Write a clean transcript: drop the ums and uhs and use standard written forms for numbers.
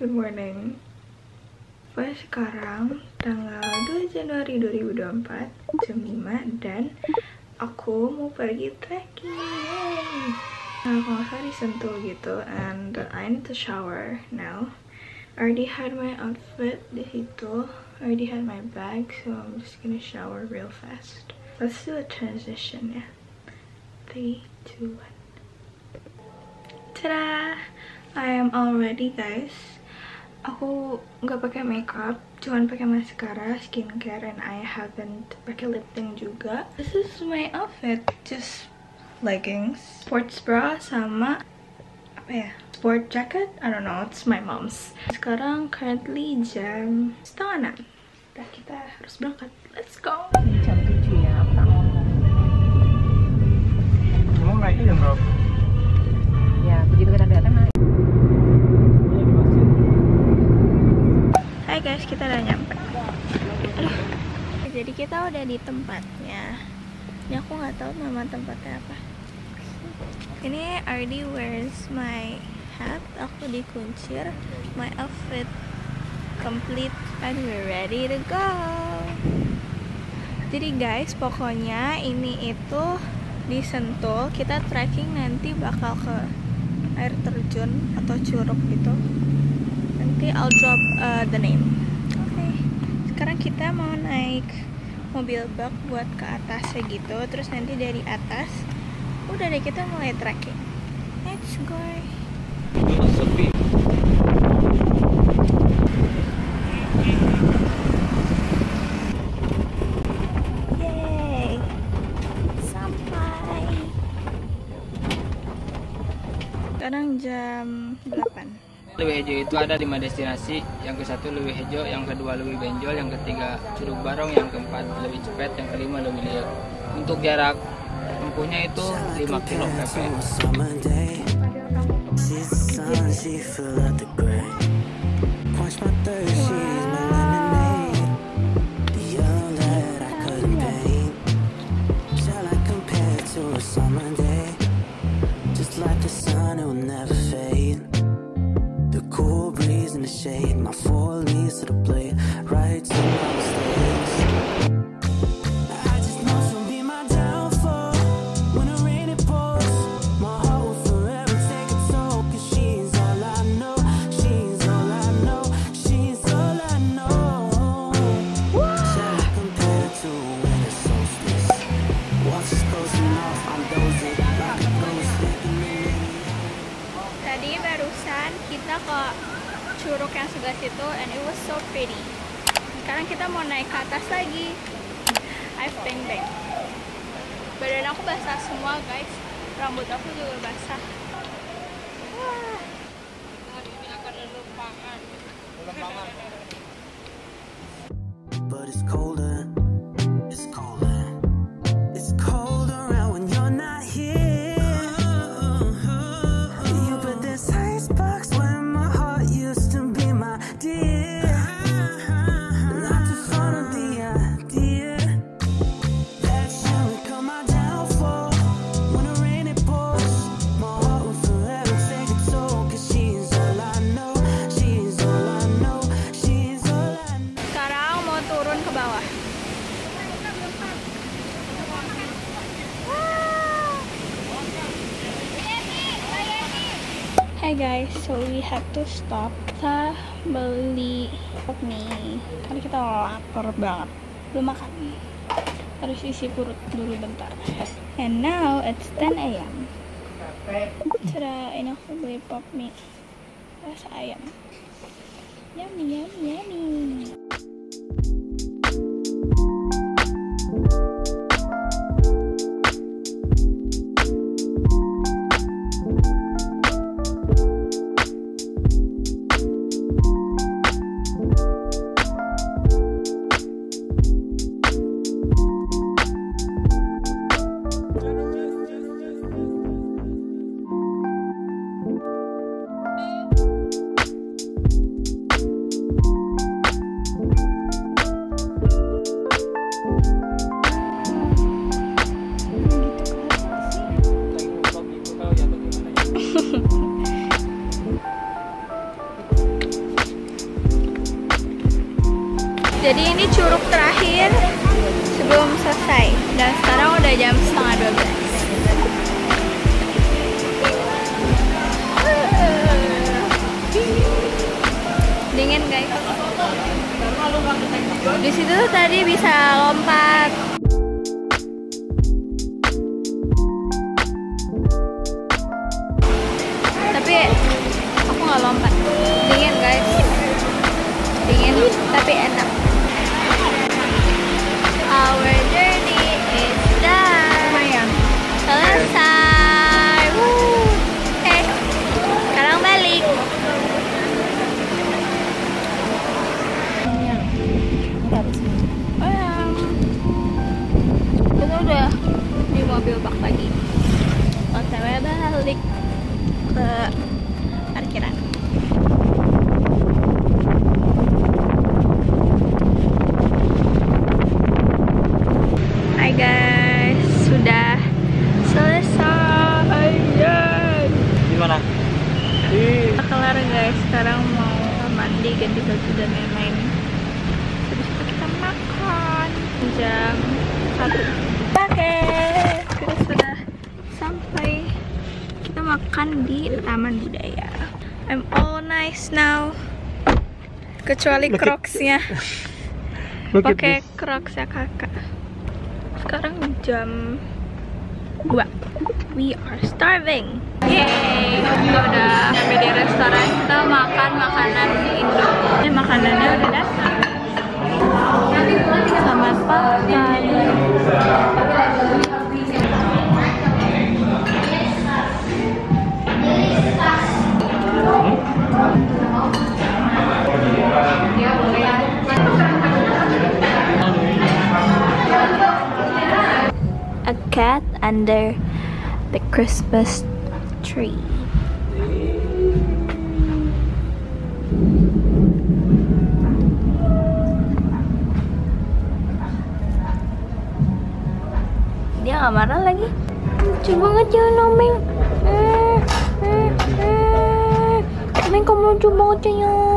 Good morning. Sekarang tanggal 2 Januari 2024 jam 5 dan aku mau pergi trekking. Nah, kalau nggak salah di Sentul gitu, and I need to shower now. I already had my outfit di situ. I already had my bag, so I'm just gonna shower real fast. Let's do a transition ya. 3, 2, 1. Tada! I am all ready, guys. Aku nggak pakai makeup, cuman pakai mascara, skincare, and I haven't pakai lip tint juga. This is my outfit, just leggings, sports bra, sama apa ya? Sport jacket? I don't know, it's my mom's. Sekarang currently jam 5:30. Nah, kita harus berangkat. Let's go. Jam 7 ya, aku tak ngomong. Kamu naiknya jam berapa? Ya, begitu kita datang naik. Hai guys, kita udah nyampe. Jadi kita udah di tempatnya. Ini aku nggak tahu nama tempatnya apa. Ini already wears my hat. Aku dikuncir. My outfit complete and we're ready to go. Jadi guys, pokoknya ini itu di Sentul. Kita trekking nanti bakal ke air terjun atau curug gitu. Nanti I'll drop the name. Oke. Sekarang kita mau naik mobil bak buat ke atasnya gitu. Terus nanti dari atas udah deh kita mulai trekking. Let's go. Sepi. Yeay. Sampai. Sekarang jam 8. Leuwi Hejo itu ada 5 destinasi. Yang ke-1 Leuwi Hejo, yang kedua Leuwi Benjol, yang ketiga Curug Barong, yang keempat Leuwi Cepet, yang kelima Leuwi Liuk. Untuk jarak tempuhnya itu 5 km PP. Shade, my 4 leaves to the blade, right to my mistakes. I just know she'll be my downfall. When the rain it pours, my heart will forever take a toll. 'Cause she's all I know, she's all I know, she's all I know. Shall I compare to when it's solstice? Watch is closing off, I'm dozing like a ghost. Tadi barusan kita ke curug yang sebelah situ and it was so pretty. Sekarang kita mau naik ke atas lagi. I've bang bang. Badan aku basah semua guys. Rambut aku juga basah. Wah. Hari ini akan lelupangan. But it's colder, it's colder, it's cold around when you're not here. You put this icebox where my heart used to be, my dear. Not too fond of the idea that you become my downfall. When the rain it pours, my heart will forever take a toll. 'Cause she's all I know, she's all I know, she's all I know. Sekarang mau turun ke bawah. Hey guys, so we have to stop. Kita beli mie karena kita lapar banget. Belum makan. Harus isi perut dulu bentar. And now it's 10 AM. Tada, ini aku beli pop mie rasa ayam. Yummy, yummy, yummy. curug terakhir sebelum selesai. Dan sekarang udah jam 11:30. Dingin guys. Di situ tuh tadi bisa lompat. Tapi aku nggak lompat. Dingin guys. Dingin tapi enak. Our journey is done. Selesai. Woo. Sekarang balik. Kita udah di mobil bak lagi. OTW balik ke parkiran. Hai guys, sudah selesai. Gimana? Kita kelar guys, sekarang mau mandi, ganti baju dan lain-lain. Habis itu kita makan jam 1. Oke, kita sudah sampai. Kita makan di Taman Budaya. I'm all nice now, kecuali Crocs-nya. Pakai Crocs ya kakak. Sekarang jam 2. We are starving. Yeay, kita udah sampai di restoran. Kita makan makanan Indo. Ini makanannya udah datang. Selamat makan. A cat under the Christmas tree. Dia nggak marah lagi. Lucu banget ya Nomeng. Nomeng kamu lucu banget ya.